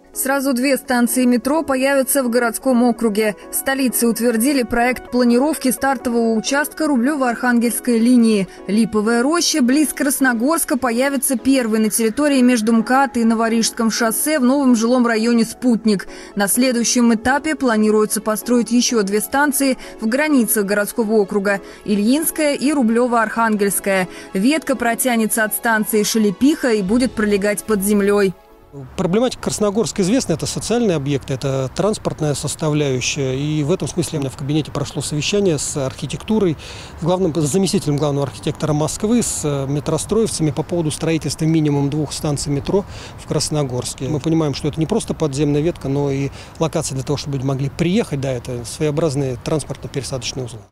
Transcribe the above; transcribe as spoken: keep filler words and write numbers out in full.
Сразу две станции метро появятся в городском округе. Столицы утвердили проект планировки стартового участка Рублево-Архангельской линии. Липовая роща близ Красногорска появится первой на территории между МКАД и Новорижском шоссе в новом жилом районе «Спутник». На следующем этапе планируется построить еще две станции в границах городского округа – Ильинская и Рублево-Архангельская. Ветка протянется от станции Шелепиха и будет пролегать под землей. Проблематика Красногорска известна, это социальный объект, это транспортная составляющая. И в этом смысле у меня в кабинете прошло совещание с архитектурой, с, главным, с заместителем главного архитектора Москвы, с метростроевцами по поводу строительства минимум двух станций метро в Красногорске. Мы понимаем, что это не просто подземная ветка, но и локация для того, чтобы люди могли приехать. Да, это своеобразные транспортно-пересадочные узлы.